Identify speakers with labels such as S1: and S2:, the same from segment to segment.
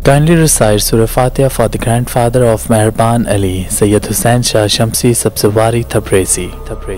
S1: Kindly recite Surah Fatiha for the grandfather of Meherban Ali, Sayyid Hussain Shah Shamsi Sabzwari Tabrizi.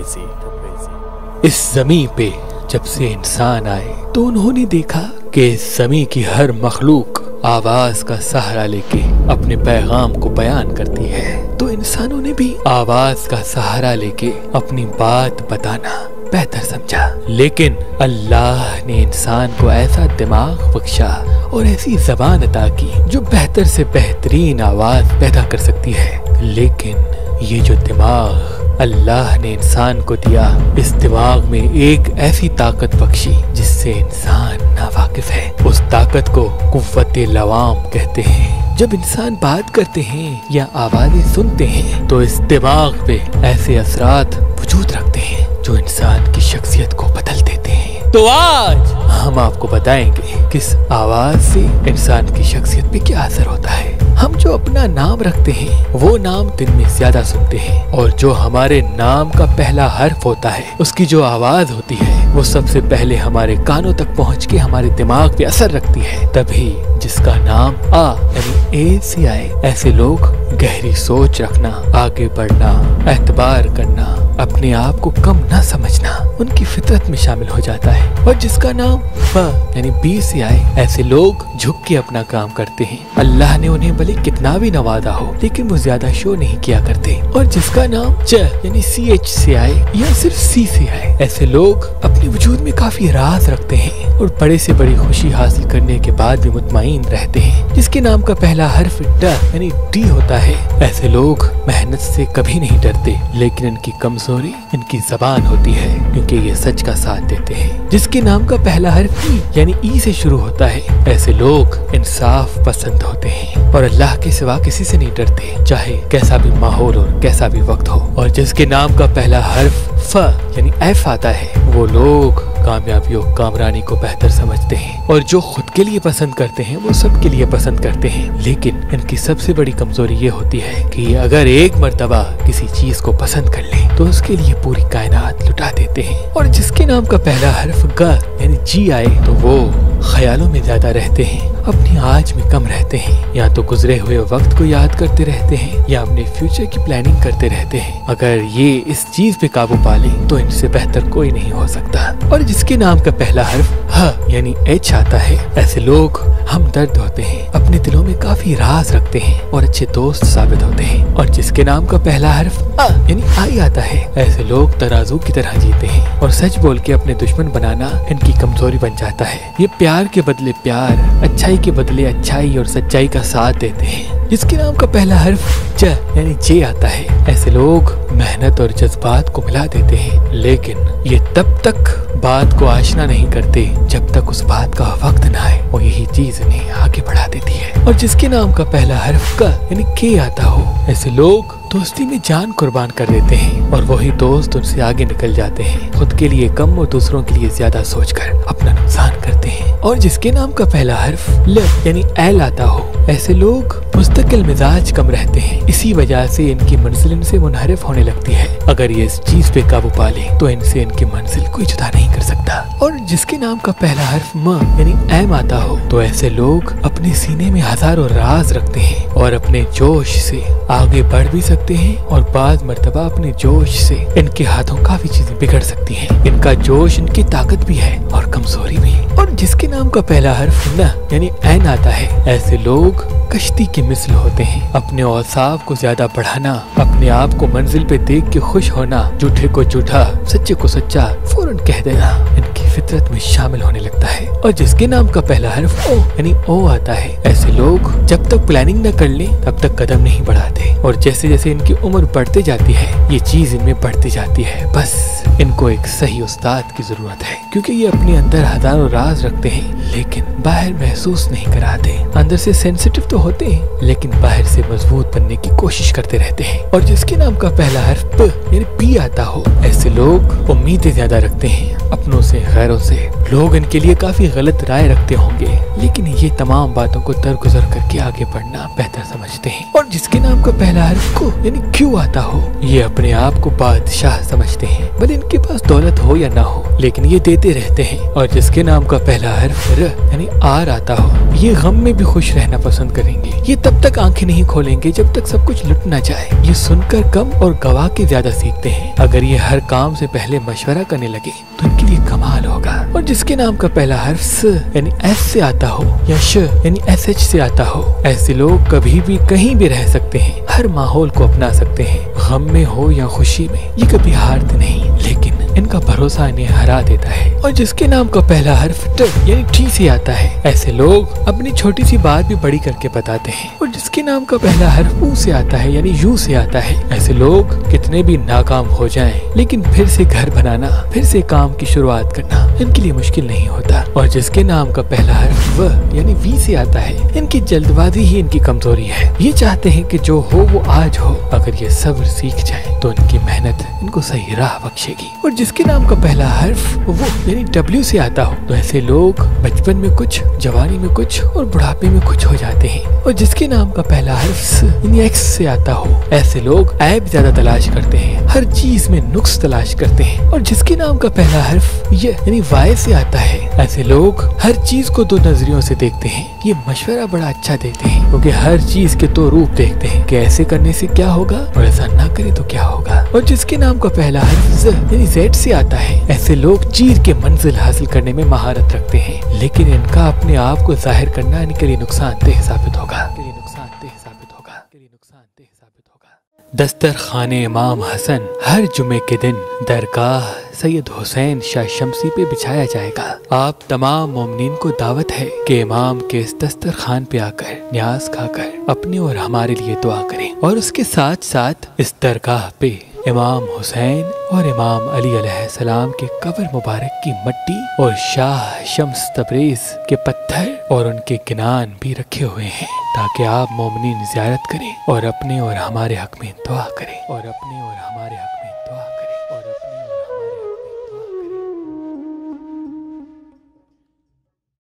S2: इस ज़मीं पे जब से इंसान आए तो उन्होंने देखा कि इस ज़मीं की हर मखलूक आवाज का सहारा लेके अपने पैगाम को बयान करती है, तो इंसानों ने भी आवाज का सहारा लेके अपनी बात बताना बेहतर समझा। लेकिन अल्लाह ने इंसान को ऐसा दिमाग बख्शा और ऐसी ज़बान अता की जो बेहतर से बेहतरीन आवाज पैदा कर सकती है। लेकिन ये जो दिमाग अल्लाह ने इंसान को दिया, इस दिमाग में एक ऐसी ताकत बख्शी जिससे इंसान नावाकिफ है। उस ताकत को कुव्वत लवाम कहते हैं। जब इंसान बात करते हैं या आवाजें सुनते हैं तो इस दिमाग पे ऐसे असरात वजूद रखते हैं जो इंसान की शख्सियत को बदल देते हैं। तो आज हम आपको बताएंगे किस आवाज से इंसान की शख्सियत पे क्या असर होता है। हम जो अपना नाम रखते हैं वो नाम दिन में ज्यादा सुनते हैं, और जो हमारे नाम का पहला हर्फ होता है उसकी जो आवाज होती है वो सबसे पहले हमारे कानों तक पहुंच के हमारे दिमाग पे असर रखती है। तभी जिसका नाम आ यानी ए से आए, ऐसे लोग गहरी सोच रखना, आगे बढ़ना, एतबार करना, अपने आप को कम न समझना उनकी फितरत में शामिल हो जाता है। और जिसका नाम फ यानी बी से आए, ऐसे लोग झुक के अपना काम करते हैं। अल्लाह ने उन्हें भले कितना भी नवाजा हो लेकिन वो ज्यादा शो नहीं किया करते। और जिसका नाम च यानी CH से आए या सिर्फ C से आए, ऐसे लोग अपने वजूद में काफी राज रखते हैं और बड़े से बड़ी खुशी हासिल करने के बाद भी मुतमईन रहते हैं। जिसके नाम का पहला हर्फ ड यानी D होता है, ऐसे लोग मेहनत से कभी नहीं डरते, लेकिन इनकी कमजोरी इनकी जबान होती है क्योंकि ये सच का साथ देते हैं। जिसके नाम का पहला हर्फ ई यानी ई से शुरू होता है, ऐसे लोग इंसाफ पसंद होते हैं और अल्लाह के सिवा किसी से नहीं डरते, चाहे कैसा भी माहौल और कैसा भी वक्त हो। और जिसके नाम का पहला हर्फ फ यानी एफ आता है, वो लोग कामयाबी और कामरानी को बेहतर समझते हैं और जो खुद के लिए पसंद करते हैं वो सबके लिए पसंद करते हैं। लेकिन इनकी सबसे बड़ी कमजोरी ये होती है कि अगर एक मर्तबा किसी चीज को पसंद कर ले तो उसके लिए पूरी कायनात लुटा देते हैं। और जिसके नाम का पहला हर्फ ग यानी जी आए तो वो ख्यालों में ज्यादा रहते हैं, अपनी आज में कम रहते हैं, या तो गुजरे हुए वक्त को याद करते रहते हैं या अपने फ्यूचर की प्लानिंग करते रहते हैं। अगर ये इस चीज पे काबू पा ले तो इनसे बेहतर कोई नहीं हो सकता। और जिसके नाम का पहला हर्फ ह यानी H आता है, ऐसे लोग हमदर्द होते हैं, अपने दिलों में काफी राज रखते हैं और अच्छे दोस्त साबित होते हैं। और जिसके नाम का पहला हर्फ अ यानी आई आता है, ऐसे लोग तराजू की तरह जीते हैं और सच बोल के अपने दुश्मन बनाना इनकी कमजोरी बन जाता है। ये प्यार के बदले प्यार, अच्छाई के बदले अच्छाई और सच्चाई का साथ देते हैं। जिसके नाम का पहला हर्फ ज यानी जे आता है, ऐसे लोग मेहनत और जज्बात को मिला देते हैं, लेकिन ये तब तक बात को आशना नहीं करते जब तक उस बात का वक्त न आए, और यही चीज इन्हें आगे बढ़ा देती है। और जिसके नाम का पहला हर्फ क यानी के आता हो, ऐसे लोग दोस्ती में जान कुर्बान कर देते हैं और वही दोस्त उनसे आगे निकल जाते हैं, खुद के लिए कम और दूसरों के लिए ज्यादा सोचकर अपना नुकसान करते हैं। और जिसके नाम का पहला हर्फ ल यानी एल आता हो, ऐसे लोग मुस्तकिल मिजाज कम रहते हैं, इसी वजह से इनकी मंजिल इनसे मुनहरिफ होने लगती है। अगर ये इस चीज पे काबू पा ले तो इनसे इनकी मंजिल कोई जुदा नहीं कर सकता। और जिसके नाम का पहला हर्फ म यानी एम आता हो, तो ऐसे लोग अपने सीने में हजारों राज रखते हैं और अपने जोश से आगे बढ़ भी सकते हैं, और बाज मर्तबा अपने जोश से इनके हाथों काफी चीजें बिगड़ सकती हैं। इनका जोश इनकी ताकत भी है और कमजोरी भी। और जिसके नाम का पहला हर्फ न यानी एन आता है, ऐसे लोग कश्ती के मिसल होते हैं, अपने औसाफ को ज्यादा बढ़ाना, अपने आप को मंजिल पे देख के खुश होना, झूठे को झूठा, सच्चे को सच्चा फौरन कह देना इनकी फितरत में शामिल होने लगता है। और जिसके नाम का पहला हर्फ ओ यानी ओ आता है, ऐसे लोग जब तक प्लानिंग न कर ले तब तक कदम नहीं बढ़ाते, और जैसे जैसे इनकी उम्र बढ़ती जाती है ये चीज इनमें बढ़ती जाती है। बस इनको एक सही उस्ताद की जरूरत है, क्योंकि ये अपने अंदर हजारों राज रखते हैं लेकिन बाहर महसूस नहीं कराते। अंदर से सेंसिटिव तो होते हैं लेकिन बाहर से मजबूत बनने की कोशिश करते रहते हैं। और जिसके नाम का पहला हर्फ प यानी पी आता हो, ऐसे लोग उम्मीदें ज्यादा रखते हैं, अपनों से, गैरों से, लोग इनके लिए काफी गलत राय रखते होंगे, लेकिन ये तमाम बातों को दरगुजर करके आगे बढ़ना बेहतर समझते हैं। और जिसके नाम का पहला हर्फ को यानी क्यों आता हो, ये अपने आप को बादशाह समझते हैं। भले इनके पास दौलत हो या ना हो, लेकिन ये देते रहते हैं। और जिसके नाम का पहला हर्फ र यानी आर आता हो, ये गम में भी खुश रहना पसंद करेंगे। ये तब तक आंखें नहीं खोलेंगे जब तक सब कुछ लुट ना जाए। ये सुनकर कम और गवाह के ज्यादा सीखते हैं। अगर ये हर काम से पहले मशवरा करने लगे तो इनके लिए कमाल होगा। और जिसके नाम का पहला हर्फ स यानी एस से आता हो या श यानी SH से आता हो, ऐसे लोग कभी भी कहीं भी रह सकते हैं, हर माहौल को अपना सकते हैं। गम में हो या खुशी में ये कभी हारते नहीं, लेकिन इनका भरोसा इन्हें हरा देता है। और जिसके नाम का पहला हर्फ ट यानी टी से आता है, ऐसे लोग अपनी छोटी सी बात भी बड़ी करके बताते हैं। और जिसके नाम का पहला हर्फ ऊ से आता है यानी यू से आता है, ऐसे लोग कितने भी नाकाम हो जाएं, लेकिन फिर से घर बनाना, फिर से काम की शुरुआत करना इनके लिए मुश्किल नहीं होता। और जिसके नाम का पहला हर्फ व यानी वी से आता है, इनकी जल्दबाजी ही इनकी कमजोरी है। ये चाहते हैं कि जो हो वो आज हो। अगर ये सब्र सीख जाए तो इनकी मेहनत इनको सही राह बख्शेगी। और जिसके नाम का पहला हर्फ वो यानी W से आता हो, तो ऐसे लोग बचपन में कुछ, जवानी में कुछ और बुढ़ापे में कुछ हो जाते हैं। और जिसके नाम का पहला हर्फ स यानी X से आता हो, ऐसे लोग ऐब ज्यादा तलाश करते हैं, हर चीज में नुक्स तलाश करते हैं। और जिसके नाम का पहला हर्फ य यानी Y से आता है, ऐसे लोग हर चीज को दो नजरियों से देखते हैं। ये मशवरा बड़ा अच्छा देते हैं, क्योंकि हर चीज के दो रूप देखते हैं कि ऐसे करने से क्या होगा और ऐसा ना करे तो क्या होगा। और जिसके नाम का पहला हर्फ Z यानी Z से आता है, ऐसे लोग चीर के मंजिल हासिल करने में महारत रखते हैं, लेकिन इनका अपने आप को जाहिर करना इनके लिए नुकसानदेह साबित होगा। दस्तरखाने इमाम हसन हर जुमे के दिन दरगाह सैयद हुसैन शाह शम्सी पे बिछाया जाएगा। आप तमाम मोमिनीन को दावत है कि इमाम के इस दस्तरखान पे आकर न्याज खाकर अपने और हमारे लिए दुआ करें। और उसके साथ साथ इस दरगाह पे इमाम हुसैन और इमाम अली अलैहिस्सलाम के कब्र मुबारक की मट्टी और शाह शम्स तबरेज के पत्थर और उनके किनान भी रखे हुए हैं, ताकि आप मोमिनीन ज़ियारत करें और अपने और हमारे हक में दुआ करें।